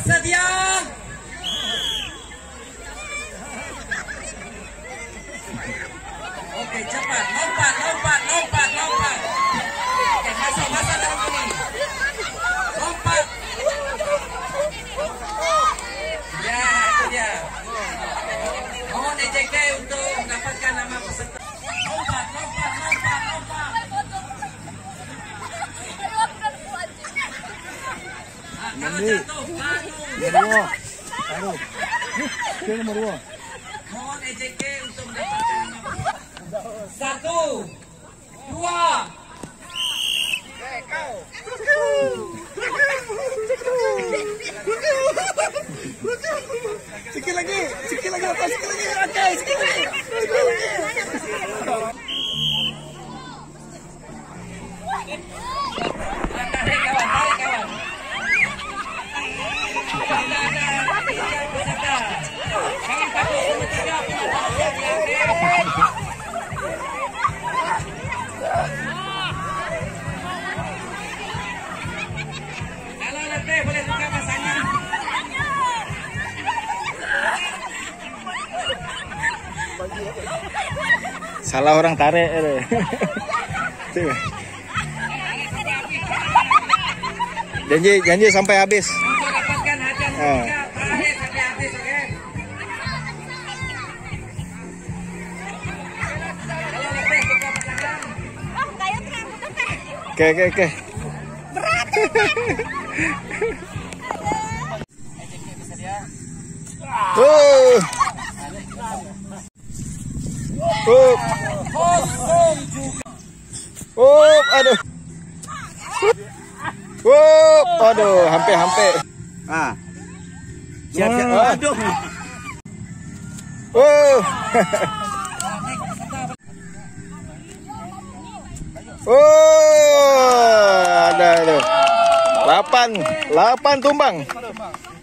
bersedia. Oke, cepat, lompat. Oke, masa dalam ini. Lompat. Ya, itu dia. Mohon EJK untuk mendapatkan nama peserta. Lompat. Kalau jatuh, nomor 2. mohon EJK untuk mendapatkan nama peserta. 1, 2. Sikit lagi. Oke, sikit lagi. Tarik kawan. Tidak ada peserta. Jangan takut, nomor 3 kalau letih boleh buka pasangan. Salah orang tarik. Janji sampai habis. Untuk dapatkan hadiah nomor 3 terakhir sampai habis, oke? Kalau letih buka pasangan. Oke. EJK bersedia. Kosong juga. Aduh. Hampir. Siap. Aduh. Ada. 8 tumbang.